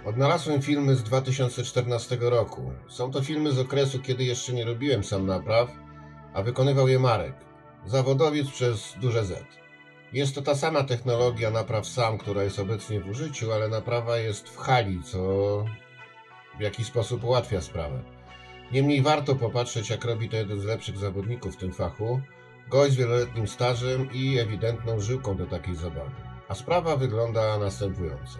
Odnalazłem filmy z 2014 roku. Są to filmy z okresu, kiedy jeszcze nie robiłem sam napraw, a wykonywał je Marek, zawodowiec przez duże Z. Jest to ta sama technologia napraw SAM, która jest obecnie w użyciu, ale naprawa jest w hali, co w jakiś sposób ułatwia sprawę. Niemniej warto popatrzeć, jak robi to jeden z lepszych zawodników w tym fachu, gość z wieloletnim stażem i ewidentną żyłką do takiej zabawy. A sprawa wygląda następująco.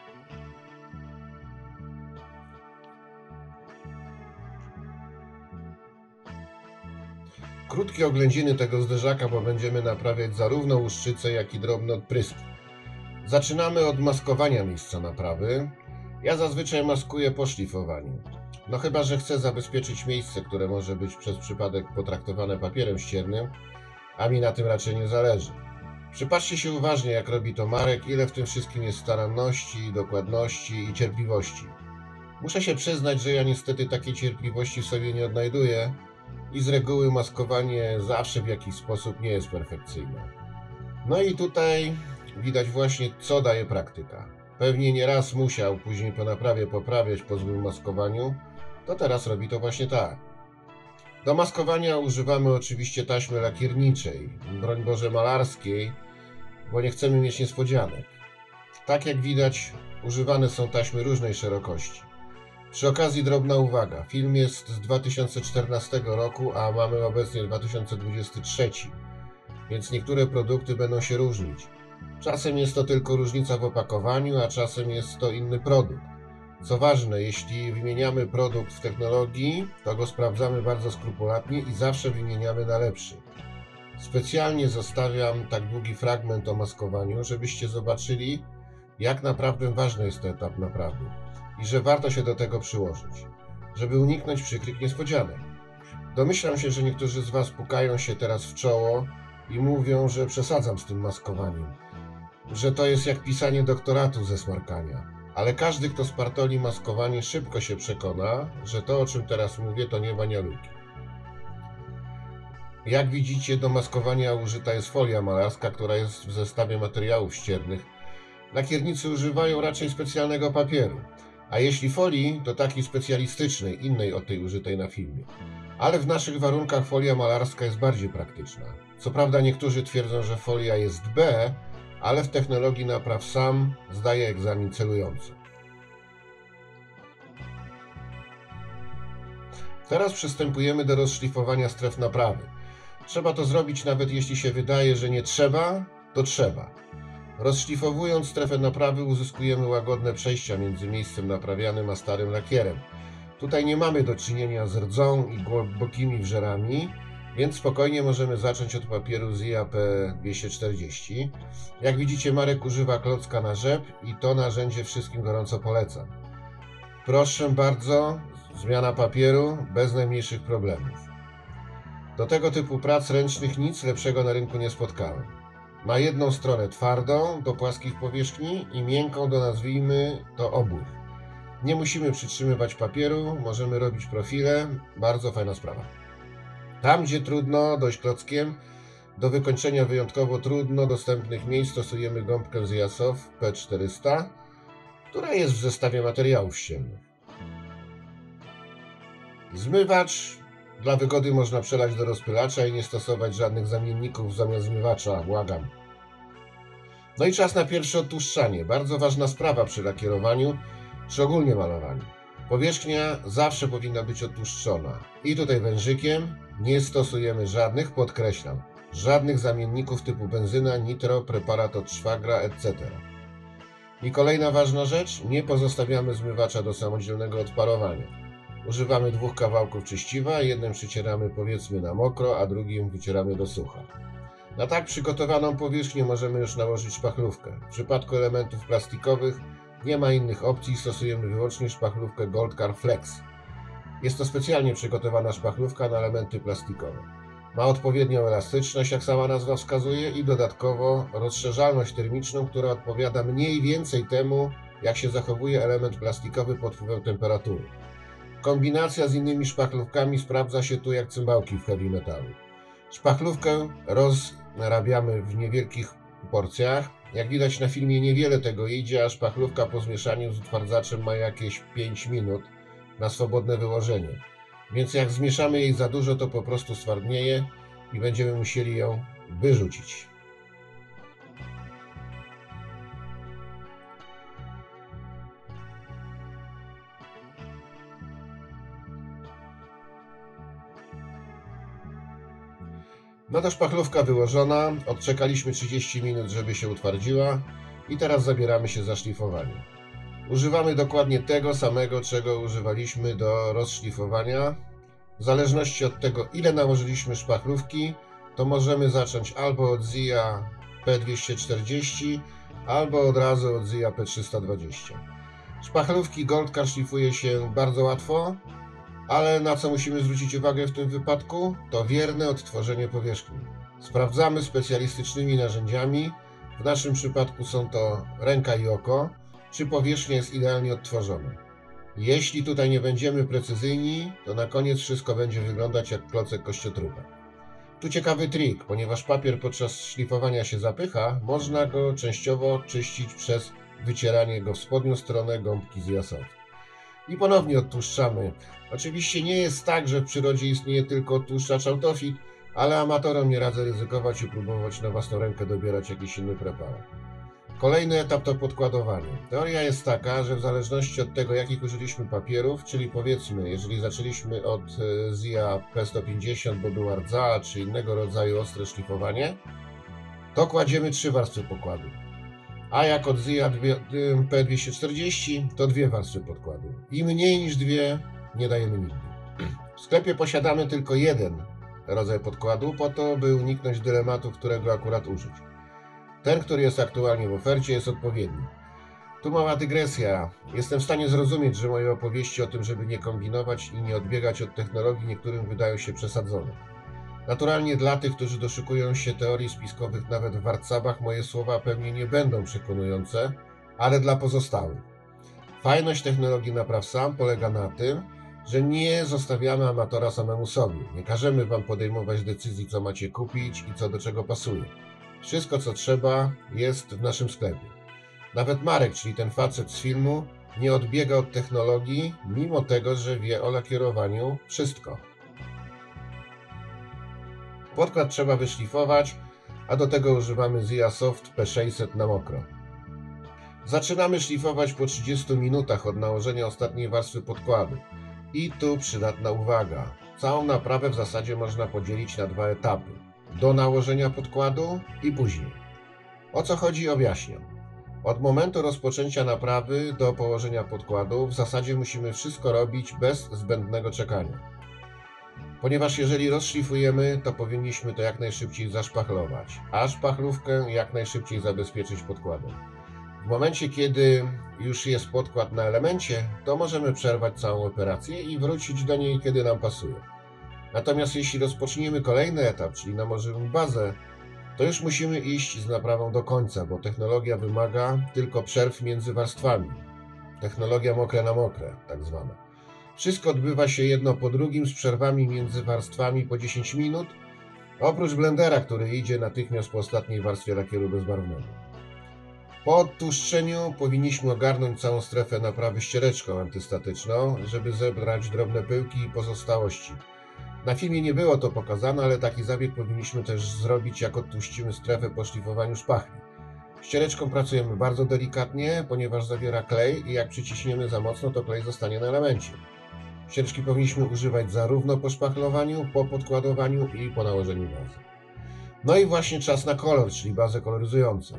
Krótkie oględziny tego zderzaka, bo będziemy naprawiać zarówno łuszczycę, jak i drobne odpryski. Zaczynamy od maskowania miejsca naprawy. Ja zazwyczaj maskuję po szlifowaniu. No chyba, że chcę zabezpieczyć miejsce, które może być przez przypadek potraktowane papierem ściernym, a mi na tym raczej nie zależy. Przypatrzcie się uważnie, jak robi to Marek, ile w tym wszystkim jest staranności, dokładności i cierpliwości. Muszę się przyznać, że ja niestety takiej cierpliwości w sobie nie odnajduję i z reguły maskowanie zawsze w jakiś sposób nie jest perfekcyjne. No i tutaj widać właśnie, co daje praktyka. Pewnie nie raz musiał później po naprawie poprawiać po złym maskowaniu, to teraz robi to właśnie tak. Do maskowania używamy oczywiście taśmy lakierniczej, broń Boże malarskiej, bo nie chcemy mieć niespodzianek. Tak jak widać, używane są taśmy różnej szerokości. Przy okazji drobna uwaga, film jest z 2014 roku, a mamy obecnie 2023, więc niektóre produkty będą się różnić. Czasem jest to tylko różnica w opakowaniu, a czasem jest to inny produkt. Co ważne, jeśli wymieniamy produkt w technologii, to go sprawdzamy bardzo skrupulatnie i zawsze wymieniamy na lepszy. Specjalnie zostawiam tak długi fragment o maskowaniu, żebyście zobaczyli, jak naprawdę ważny jest to etap naprawy i że warto się do tego przyłożyć, żeby uniknąć przykrych niespodzianek. Domyślam się, że niektórzy z Was pukają się teraz w czoło i mówią, że przesadzam z tym maskowaniem, że to jest jak pisanie doktoratu ze smarkania. Ale każdy, kto spartoli maskowanie, szybko się przekona, że to, o czym teraz mówię, to nie banialuki. Jak widzicie, do maskowania użyta jest folia malarska, która jest w zestawie materiałów ściernych. Lakiernicy używają raczej specjalnego papieru, a jeśli folii, to takiej specjalistycznej, innej od tej użytej na filmie. Ale w naszych warunkach folia malarska jest bardziej praktyczna. Co prawda niektórzy twierdzą, że folia jest B, ale w technologii napraw SAM zdaje egzamin celująco. Teraz przystępujemy do rozszlifowania stref naprawy. Trzeba to zrobić nawet jeśli się wydaje, że nie trzeba, to trzeba. Rozszlifowując strefę naprawy uzyskujemy łagodne przejścia między miejscem naprawianym a starym lakierem. Tutaj nie mamy do czynienia z rdzą i głębokimi wżerami, więc spokojnie możemy zacząć od papieru z IAP 240. Jak widzicie, Marek używa klocka na rzep i to narzędzie wszystkim gorąco polecam. Proszę bardzo, zmiana papieru bez najmniejszych problemów. Do tego typu prac ręcznych nic lepszego na rynku nie spotkałem. Ma jedną stronę twardą do płaskich powierzchni i miękką do, nazwijmy to, obłych. Nie musimy przytrzymywać papieru, możemy robić profile, bardzo fajna sprawa. Tam, gdzie trudno dojść klockiem, do wykończenia wyjątkowo trudno dostępnych miejsc stosujemy gąbkę z Jasow P400, która jest w zestawie materiałów ściennych. Zmywacz dla wygody można przelać do rozpylacza i nie stosować żadnych zamienników zamiast zmywacza, błagam. No i czas na pierwsze odtłuszczanie. Bardzo ważna sprawa przy lakierowaniu czy ogólnie malowaniu. Powierzchnia zawsze powinna być odtłuszczona. I tutaj wężykiem nie stosujemy żadnych, podkreślam, żadnych zamienników typu benzyna, nitro, preparat od szwagra, etc. I kolejna ważna rzecz, nie pozostawiamy zmywacza do samodzielnego odparowania. Używamy dwóch kawałków czyściwa, jednym przycieramy powiedzmy na mokro, a drugim wycieramy do sucha. Na tak przygotowaną powierzchnię możemy już nałożyć szpachlówkę. W przypadku elementów plastikowych nie ma innych opcji, stosujemy wyłącznie szpachlówkę Goldcar Flex. Jest to specjalnie przygotowana szpachlówka na elementy plastikowe. Ma odpowiednią elastyczność, jak sama nazwa wskazuje, i dodatkowo rozszerzalność termiczną, która odpowiada mniej więcej temu, jak się zachowuje element plastikowy pod wpływem temperatury. Kombinacja z innymi szpachlówkami sprawdza się tu jak cymbałki w heavy metalu. Szpachlówkę rozrabiamy w niewielkich porcjach, Jak widać na filmie niewiele tego idzie, a szpachlówka po zmieszaniu z utwardzaczem ma jakieś 5 minut na swobodne wyłożenie. Więc jak zmieszamy jej za dużo, to po prostu stwardnieje i będziemy musieli ją wyrzucić. No to szpachlówka wyłożona, odczekaliśmy 30 minut, żeby się utwardziła i teraz zabieramy się za szlifowanie. Używamy dokładnie tego samego, czego używaliśmy do rozszlifowania. W zależności od tego, ile nałożyliśmy szpachlówki, to możemy zacząć albo od ZIA P240, albo od razu od ZIA P320. Szpachlówki Goldcar szlifuje się bardzo łatwo, ale na co musimy zwrócić uwagę w tym wypadku, to wierne odtworzenie powierzchni. Sprawdzamy specjalistycznymi narzędziami, w naszym przypadku są to ręka i oko, czy powierzchnia jest idealnie odtworzona. Jeśli tutaj nie będziemy precyzyjni, to na koniec wszystko będzie wyglądać jak klocek kościotrupa. Tu ciekawy trik, ponieważ papier podczas szlifowania się zapycha, można go częściowo czyścić przez wycieranie go w spodnią stronę gąbki ZIA Soft. I ponownie odtłuszczamy. Oczywiście nie jest tak, że w przyrodzie istnieje tylko odtłuszczacz Autofit, ale amatorom nie radzę ryzykować i próbować na własną rękę dobierać jakiś inny preparat. Kolejny etap to podkładowanie. Teoria jest taka, że w zależności od tego, jakich użyliśmy papierów, czyli powiedzmy, jeżeli zaczęliśmy od ZIA P150, bo była rdza, czy innego rodzaju ostre szlifowanie, to kładziemy 3 warstwy podkładu. A jak od ZIA P240, to 2 warstwy podkładu. I mniej niż 2 nie dajemy nigdy. W sklepie posiadamy tylko jeden rodzaj podkładu, po to, by uniknąć dylematu, którego akurat użyć. Ten, który jest aktualnie w ofercie, jest odpowiedni. Tu mała dygresja. Jestem w stanie zrozumieć, że moje opowieści o tym, żeby nie kombinować i nie odbiegać od technologii, niektórym wydają się przesadzone. Naturalnie dla tych, którzy doszukują się teorii spiskowych nawet w warcabach, moje słowa pewnie nie będą przekonujące, ale dla pozostałych. Fajność technologii napraw SAM polega na tym, że nie zostawiamy amatora samemu sobie. Nie każemy wam podejmować decyzji, co macie kupić i co do czego pasuje. Wszystko, co trzeba, jest w naszym sklepie. Nawet Marek, czyli ten facet z filmu, nie odbiega od technologii, mimo tego, że wie o lakierowaniu wszystko. Podkład trzeba wyszlifować, a do tego używamy ZIA Soft P600 na mokro. Zaczynamy szlifować po 30 minutach od nałożenia ostatniej warstwy podkładu. I tu przydatna uwaga. Całą naprawę w zasadzie można podzielić na 2 etapy. Do nałożenia podkładu i później. O co chodzi, objaśniam. Od momentu rozpoczęcia naprawy do położenia podkładu w zasadzie musimy wszystko robić bez zbędnego czekania. Ponieważ jeżeli rozszlifujemy, to powinniśmy to jak najszybciej zaszpachlować, a szpachlówkę jak najszybciej zabezpieczyć podkładem. W momencie, kiedy już jest podkład na elemencie, to możemy przerwać całą operację i wrócić do niej, kiedy nam pasuje. Natomiast jeśli rozpoczniemy kolejny etap, czyli nałożymy bazę, to już musimy iść z naprawą do końca, bo technologia wymaga tylko przerw między warstwami. Technologia mokre na mokre, tak zwana. Wszystko odbywa się jedno po drugim z przerwami między warstwami po 10 minut, oprócz blendera, który idzie natychmiast po ostatniej warstwie lakieru bezbarwnego. Po odtłuszczeniu powinniśmy ogarnąć całą strefę naprawy ściereczką antystatyczną, żeby zebrać drobne pyłki i pozostałości. Na filmie nie było to pokazane, ale taki zabieg powinniśmy też zrobić, jak odtłuścimy strefę po szlifowaniu szpachli. Ściereczką pracujemy bardzo delikatnie, ponieważ zawiera klej i jak przyciśniemy za mocno, to klej zostanie na elemencie. Ściereczki powinniśmy używać zarówno po szpachlowaniu, po podkładowaniu i po nałożeniu bazy. No i właśnie czas na kolor, czyli bazę koloryzującą.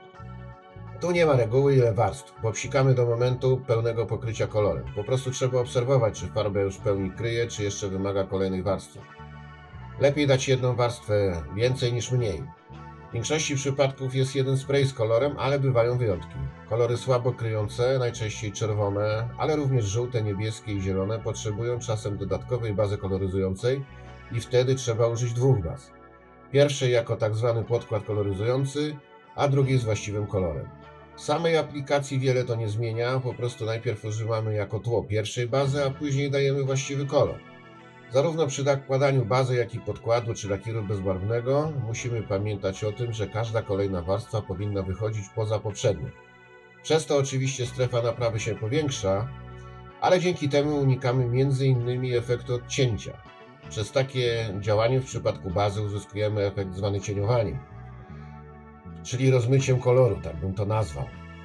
Tu nie ma reguły ile warstw, bo psikamy do momentu pełnego pokrycia kolorem. Po prostu trzeba obserwować, czy farba już w pełni kryje, czy jeszcze wymaga kolejnej warstwy. Lepiej dać jedną warstwę więcej niż mniej. W większości przypadków jest jeden spray z kolorem, ale bywają wyjątki. Kolory słabo kryjące, najczęściej czerwone, ale również żółte, niebieskie i zielone potrzebują czasem dodatkowej bazy koloryzującej i wtedy trzeba użyć 2 baz. Pierwszej jako tak zwany podkład koloryzujący, a drugiej z właściwym kolorem. W samej aplikacji wiele to nie zmienia, po prostu najpierw używamy jako tło pierwszej bazy, a później dajemy właściwy kolor. Zarówno przy nakładaniu bazy, jak i podkładu czy lakieru bezbarwnego musimy pamiętać o tym, że każda kolejna warstwa powinna wychodzić poza poprzednią. Przez to oczywiście strefa naprawy się powiększa, ale dzięki temu unikamy m.in. efektu odcięcia. Przez takie działanie w przypadku bazy uzyskujemy efekt zwany cieniowaniem, czyli rozmyciem koloru, tak bym to nazwał.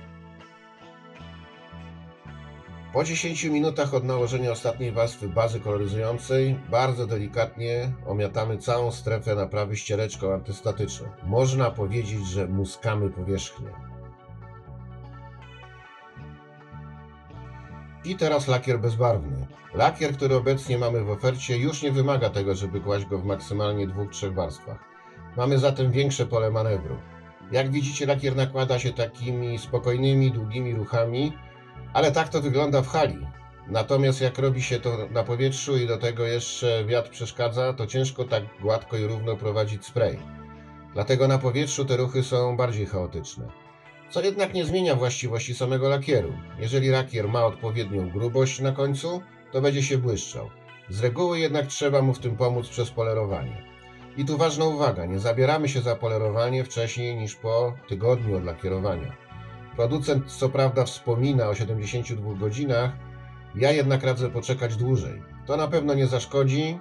Po 10 minutach od nałożenia ostatniej warstwy bazy koloryzującej bardzo delikatnie omiatamy całą strefę naprawy ściereczką antystatyczną. Można powiedzieć, że muskamy powierzchnię. I teraz lakier bezbarwny. Lakier, który obecnie mamy w ofercie, już nie wymaga tego, żeby kłaść go w maksymalnie 2-3 warstwach. Mamy zatem większe pole manewru. Jak widzicie, lakier nakłada się takimi spokojnymi, długimi ruchami, ale tak to wygląda w hali. Natomiast jak robi się to na powietrzu i do tego jeszcze wiatr przeszkadza, to ciężko tak gładko i równo prowadzić spray. Dlatego na powietrzu te ruchy są bardziej chaotyczne. Co jednak nie zmienia właściwości samego lakieru. Jeżeli lakier ma odpowiednią grubość na końcu, to będzie się błyszczał. Z reguły jednak trzeba mu w tym pomóc przez polerowanie. I tu ważna uwaga, nie zabieramy się za polerowanie wcześniej niż po tygodniu od lakierowania. Producent co prawda wspomina o 72 godzinach, ja jednak radzę poczekać dłużej. To na pewno nie zaszkodzi.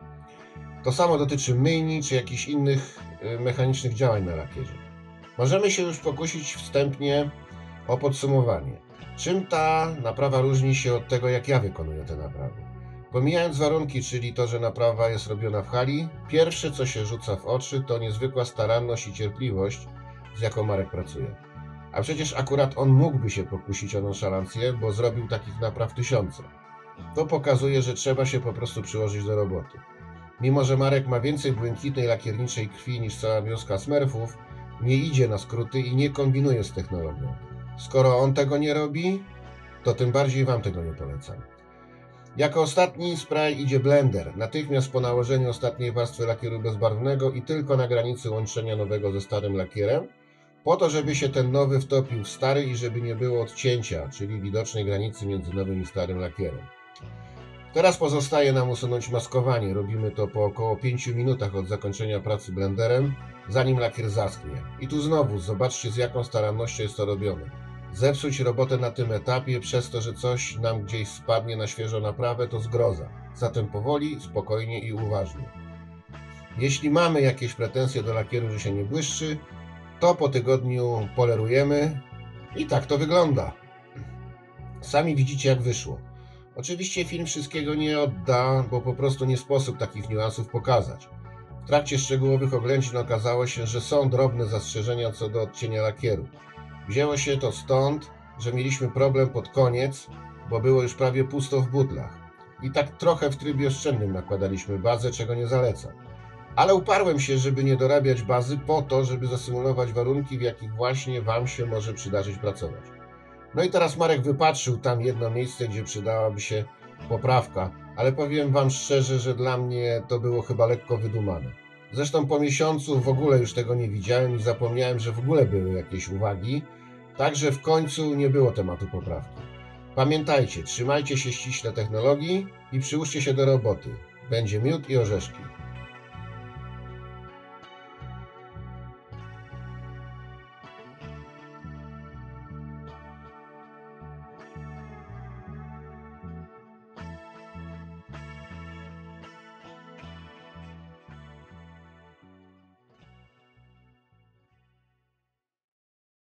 To samo dotyczy myjni czy jakichś innych mechanicznych działań na lakierze. Możemy się już pokusić wstępnie o podsumowanie. Czym ta naprawa różni się od tego, jak ja wykonuję te naprawy? Pomijając warunki, czyli to, że naprawa jest robiona w hali, pierwsze co się rzuca w oczy to niezwykła staranność i cierpliwość, z jaką Marek pracuje. A przecież akurat on mógłby się pokusić o nonszalancję, bo zrobił takich napraw tysiące. To pokazuje, że trzeba się po prostu przyłożyć do roboty. Mimo że Marek ma więcej błękitnej lakierniczej krwi niż cała wioska smerfów, nie idzie na skróty i nie kombinuje z technologią. Skoro on tego nie robi, to tym bardziej Wam tego nie polecam. Jako ostatni spray idzie blender, natychmiast po nałożeniu ostatniej warstwy lakieru bezbarwnego i tylko na granicy łączenia nowego ze starym lakierem, po to, żeby się ten nowy wtopił w stary i żeby nie było odcięcia, czyli widocznej granicy między nowym i starym lakierem. Teraz pozostaje nam usunąć maskowanie. Robimy to po około 5 minutach od zakończenia pracy blenderem, zanim lakier zaschnie. I tu znowu zobaczcie, z jaką starannością jest to robione. Zepsuć robotę na tym etapie przez to, że coś nam gdzieś spadnie na świeżą naprawę, to zgroza. Zatem powoli, spokojnie i uważnie. Jeśli mamy jakieś pretensje do lakieru, że się nie błyszczy, to po tygodniu polerujemy i tak to wygląda. Sami widzicie, jak wyszło. Oczywiście film wszystkiego nie odda, bo po prostu nie sposób takich niuansów pokazać. W trakcie szczegółowych oględzin okazało się, że są drobne zastrzeżenia co do odcienia lakieru. Wzięło się to stąd, że mieliśmy problem pod koniec, bo było już prawie pusto w butlach. I tak trochę w trybie oszczędnym nakładaliśmy bazę, czego nie zalecam. Ale uparłem się, żeby nie dorabiać bazy po to, żeby zasymulować warunki, w jakich właśnie Wam się może przydarzyć pracować. No i teraz Marek wypatrzył tam jedno miejsce, gdzie przydałaby się poprawka, ale powiem Wam szczerze, że dla mnie to było chyba lekko wydumane. Zresztą po miesiącu w ogóle już tego nie widziałem i zapomniałem, że w ogóle były jakieś uwagi, także w końcu nie było tematu poprawki. Pamiętajcie, trzymajcie się ściśle technologii i przyłóżcie się do roboty. Będzie miód i orzeszki.